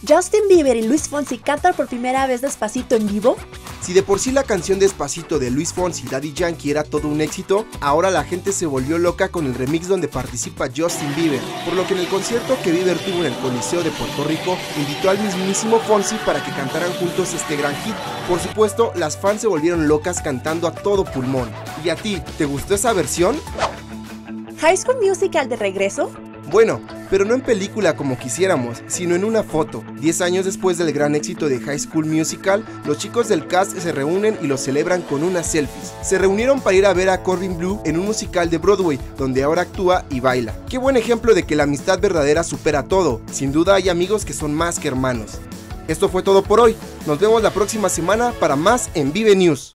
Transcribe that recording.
¿Justin Bieber y Luis Fonsi cantan por primera vez Despacito en vivo? Si de por sí la canción Despacito de Luis Fonsi y Daddy Yankee era todo un éxito, ahora la gente se volvió loca con el remix donde participa Justin Bieber, por lo que en el concierto que Bieber tuvo en el Coliseo de Puerto Rico, invitó al mismísimo Fonsi para que cantaran juntos este gran hit. Por supuesto, las fans se volvieron locas cantando a todo pulmón. ¿Y a ti, te gustó esa versión? ¿High School Musical de regreso? Bueno, pero no en película como quisiéramos, sino en una foto. 10 años después del gran éxito de High School Musical, los chicos del cast se reúnen y lo celebran con unas selfies. Se reunieron para ir a ver a Corbin Bleu en un musical de Broadway, donde ahora actúa y baila. Qué buen ejemplo de que la amistad verdadera supera todo. Sin duda hay amigos que son más que hermanos. Esto fue todo por hoy. Nos vemos la próxima semana para más en Vive News.